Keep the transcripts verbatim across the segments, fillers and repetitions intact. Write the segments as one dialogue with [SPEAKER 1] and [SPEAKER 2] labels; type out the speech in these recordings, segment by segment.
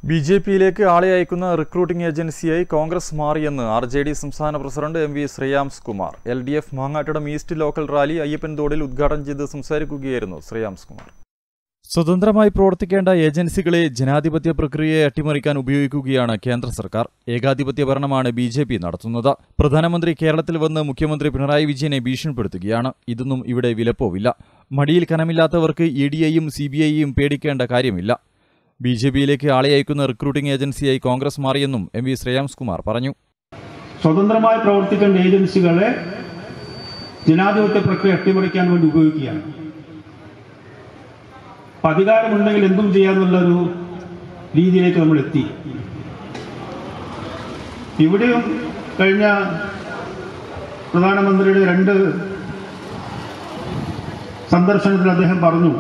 [SPEAKER 1] B J പിയിലേക്ക് ആളെ അയക്കുന്ന റിക്രൂട്ടിംഗ് ഏജൻസിയായി കോൺഗ്രസ് മാറിയെന്ന് ആർ ജെ ഡി സംസ്ഥാന president M V Shreyams Kumar. L D F Mangattadam east local rally അയ്യപ്പൻതോടിൽ ഉദ്ഘാടനം ചെയ്ത് സംസാരിക്കുകയായിരുന്നു ശ്രീയാംസ് കുമാർ. സ്വതന്ത്രമായി പ്രവർത്തിക്കേണ്ട ഏജൻസികളെ ജനാധിപത്യ പ്രക്രിയയെ അട്ടിമറിക്കാൻ ഉപയോഗിക്കുകയാണ് കേന്ദ്ര സർക്കാർ. ഏകാധിപത്യ ഭരണമാണ് ബി ജെ പി നടത്തുന്നത്. പ്രധാനമന്ത്രി കേരളത്തിൽ വന്ന് മുഖ്യമന്ത്രി പിണറായി വിജയനെ ഭീഷണിപ്പെടുത്തുകയാണ്. ഇതൊന്നും ഇവിടെ വിലപ്പോവില്ല. മടിയിൽ കനമില്ലാത്തവർക്ക് ഇ ഡി ഐയും സി ബി ഐയും പേടിക്കേണ്ട കാര്യമില്ല. ബി ജെ പിയിലേക്ക് ആളെ അയക്കുന്ന റിക്രൂട്ടിംഗ് ഏജൻസിയായി കോൺഗ്രസ് മാറിയെന്നും എം വി ശ്രീയാംസ് കുമാർ പറഞ്ഞു.
[SPEAKER 2] സ്വതന്ത്രമായി പ്രവർത്തിക്കേണ്ട ഏജൻസികളെ ജനാധിപത്യ പ്രക്രിയ അട്ടിമറിക്കാൻ വേണ്ടി ഉപയോഗിക്കുകയാണ്. അധികാരമുണ്ടെങ്കിൽ എന്തും ചെയ്യാന്നുള്ളൊരു രീതിയിലേക്ക് നമ്മൾ എത്തി. ഇവിടെയും കഴിഞ്ഞ പ്രധാനമന്ത്രിയുടെ രണ്ട് സന്ദർശനത്തിൽ അദ്ദേഹം പറഞ്ഞു,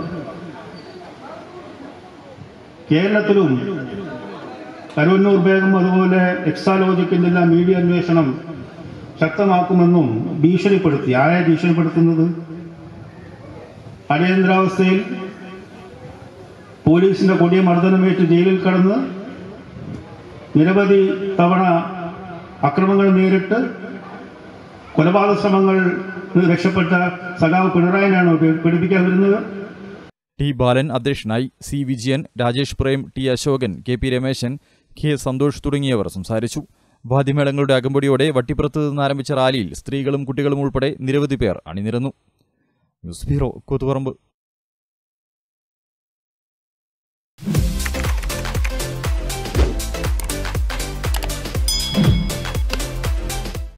[SPEAKER 2] കേരളത്തിലും കരുവന്നൂർ ബേഗം അതുപോലെ എക്സാലോജിക്കിന്റെ മീഡിയ അന്വേഷണം ശക്തമാക്കുമെന്നും ഭീഷണിപ്പെടുത്തി. ആരെ ഭീഷണിപ്പെടുത്തുന്നത്? അടിയന്തരാവസ്ഥയിൽ പോലീസിന്റെ കൊടിയ മർദ്ദനമേറ്റ് ജയിലിൽ കടന്ന് നിരവധി തവണ അക്രമങ്ങൾ നേരിട്ട് കൊലപാതക ശ്രമങ്ങൾ രക്ഷപ്പെട്ട സഖാവ് പിണറായിനാണ് പീഡിപ്പിക്കാൻ വരുന്നത്.
[SPEAKER 1] ടി ബാലൻ അധ്യക്ഷനായി. C Vijayan, Rajesh Prem, T Ashokan, K P Rameshan, K Santhosh തുടങ്ങിയവർ സംസാരിച്ചു. വാദ്യമേളങ്ങളുടെ അകമ്പടിയോടെ വട്ടിപ്പുറത്ത് നിന്ന് ആരംഭിച്ച റാലിയിൽ സ്ത്രീകളും കുട്ടികളും ഉൾപ്പെടെ നിരവധി പേർ അണിനിരന്നു. News bureau, Koothuparamba.